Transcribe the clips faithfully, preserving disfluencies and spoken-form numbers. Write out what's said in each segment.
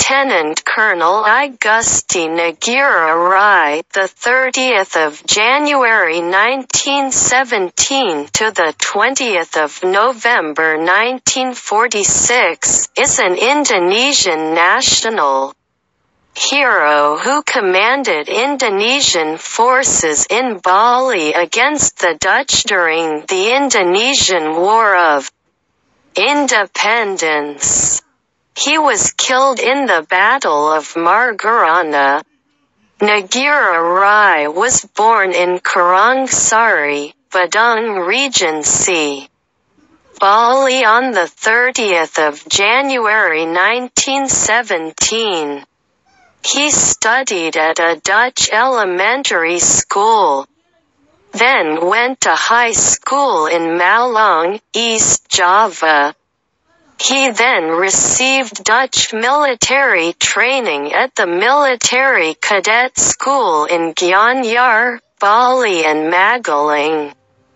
Lieutenant Colonel Auguste Nogueira Rai, the thirtieth of January nineteen seventeen to the twentieth of November nineteen forty-six, is an Indonesian national hero who commanded Indonesian forces in Bali against the Dutch during the Indonesian War of Independence. He was killed in the Battle of Margarana. Nogueira Rai was born in Karangsari, Badung Regency, Bali on the thirtieth of January nineteen seventeen. He studied at a Dutch elementary school, then went to high school in Malang, East Java. He then received Dutch military training at the Military Cadet School in Gianyar, Bali and Magalang,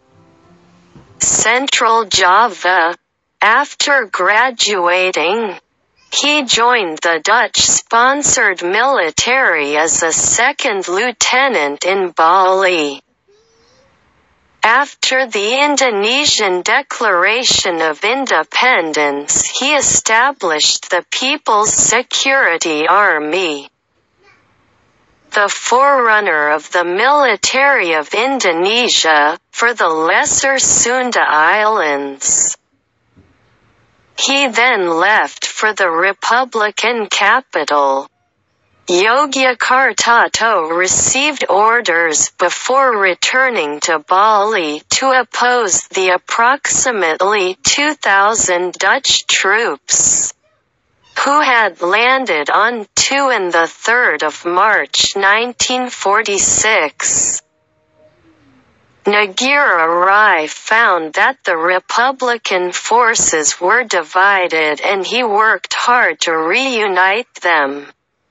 Central Java. After graduating, he joined the Dutch-sponsored military as a second lieutenant in Bali. After the Indonesian Declaration of Independence, he established the People's Security Army, the forerunner of the military of Indonesia, for the Lesser Sunda Islands. He then left for the Republican capital, Yogyakarta, to received orders before returning to Bali to oppose the approximately two thousand Dutch troops who had landed on the second and the third of March nineteen forty-six. Nogueira Rai found that the Republican forces were divided and he worked hard to reunite them.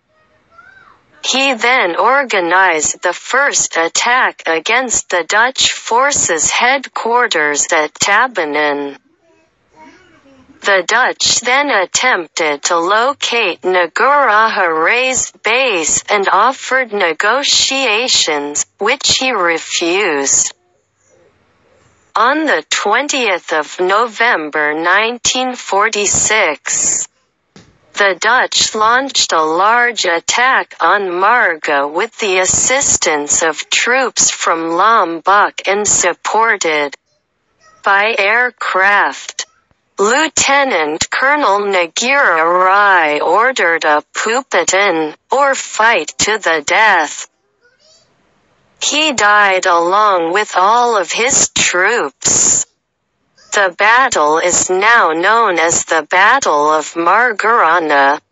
He then organized the first attack against the Dutch forces' headquarters at Tabanan. The Dutch then attempted to locate Nugraha Rai's base and offered negotiations, which he refused. On the twentieth of November nineteen forty-six, the Dutch launched a large attack on Marga with the assistance of troops from Lombok and supported by aircraft. Lieutenant Colonel Nogueira Rai ordered a pupatan, or fight to the death. He died along with all of his troops. The battle is now known as the Battle of Margarana.